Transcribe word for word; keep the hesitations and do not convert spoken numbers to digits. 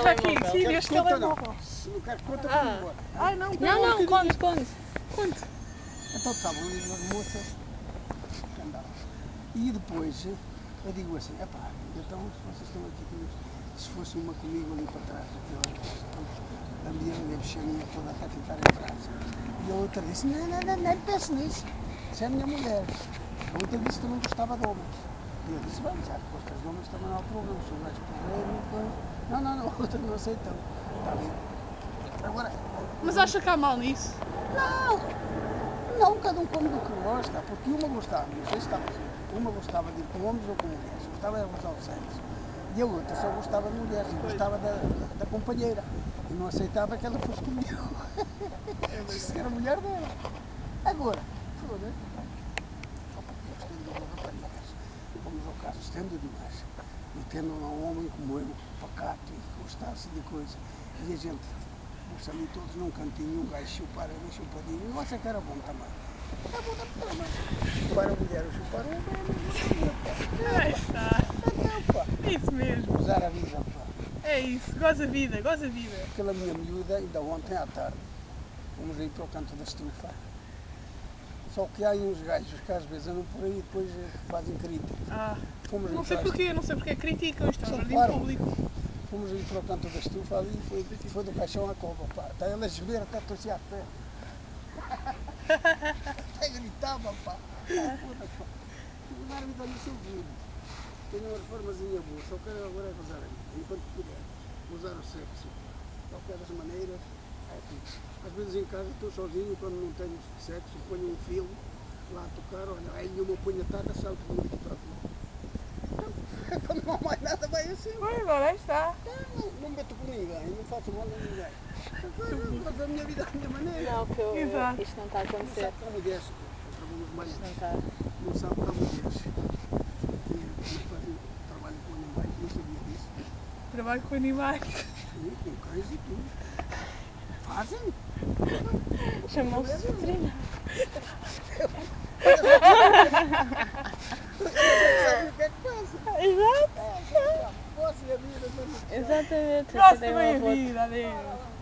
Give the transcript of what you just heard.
veja aqui, telemóvel. sim, este telemóvel. Se não queres conta, Ah. vamos embora. Ai não, Não, não, conte, conte. Conte. Então estavam ali as moças que andavam. E depois eu digo assim, epá, então se vocês estão aqui comigo, se fosse uma comigo ali para trás, a minha a bichaninha toda até ficar em casa. E a outra disse, não, não, não, nem pense nisso. Isso é a minha mulher. A outra disse que não gostava de homens. E eu disse, bem, já que gostas de homens também não há problema, se o gajo porreiro, depois. Não, não, não, a outra não aceitou. Está bem. Agora. Mas acha que há mal nisso? Não! Não, cada um come do que gosta, porque uma gostava, não sei se estava assim, uma gostava de ir com homens ou com mulheres, gostava de gostar do sexo. E a outra só gostava de mulheres e gostava da, da, da companheira. E não aceitava que ela fosse comigo. Disse que era mulher dela. Agora, foda-se. Eu estendo duas raparigas. Vamos ao caso, estendo duas. E tendo um homem como eu, pacato e que gostasse de coisa. E a gente, puxa ali todos num cantinho, um gajo chupar ali, chupadinho. Eu acho que era bom também. É bom da forma. Chupar a mulher ou chupar o homem, é Aí está. Até, pá. Isso mesmo. Gozar a vida, pá. É isso, goza a vida, goza a vida. Aquela minha miúda, ainda ontem à tarde, fomos aí para o canto da estufa. Só que há aí uns gajos que às vezes andam por aí e depois fazem crítica. Ah, Fomos não sei atrás- porquê, não sei porque criticam, isto é um São jardim parvos. público. Fomos aí para o canto da estufa ali, foi, foi do caixão à cova, pá. Está ele a chover, até torcer a pé. Até gritava, pá. Foda, pá. O árbitro ali sou vivo. Tenho uma reformazinha boa, só quero agora é gozar a vida, enquanto puder. Gozar o sexo, pá. De qualquer das maneiras, é tudo. Às vezes em casa estou sozinho, quando não tenho sexo, ponho um filme lá a tocar, olha, aí nenhuma ponho a taca, salto bonito para a rua. Então, quando não há mais nada, vai assim. Pois, olha, aí está. Não, não meto com ninguém, não faço mal a ninguém. Agora, faço a minha vida à minha maneira. Não, que eu, eu, Exato. isto não está a Não acontecer. sabe que há mulheres que trabalham mais. Isto não está. Não sabe que há mulheres que fazem trabalho com animais, não sabia disso. Trabalho com animais. Sim, com cães e tudo. Fazem? Chamou-se veterinário. Sabe o que é que passa? Exato. É, já, já. Posse a vida, vamos. Exatamente. Gosta Tem bem a uma boa- vida, adeus.